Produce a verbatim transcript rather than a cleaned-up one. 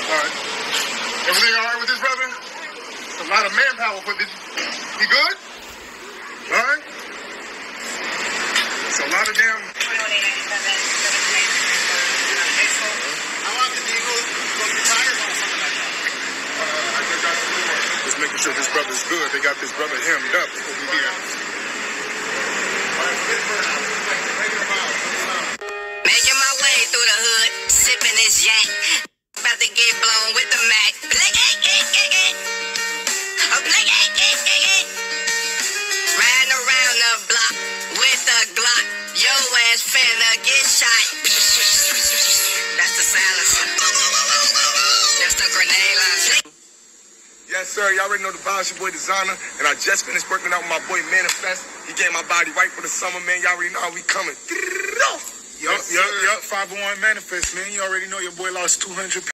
All right. Everything all right with this brother? A lot of manpower for this. He good? All right. It's a lot of damn. Just making sure this brother's good. They got this brother hemmed up over here. Making my way through the hood, sipping this yank. About to get blown with the Mac. Riding around the block with a Glock. Yo ass finna get shot. That's the silencer. That's the grenade launcher. Yes, sir. Y'all already know the boss, your boy Designer. And I just finished working out with my boy Manifest. He gave my body right for the summer, man. Y'all already know how we coming. Yup, yup, yup. five oh one Manifest, man. You already know your boy lost two hundred pounds.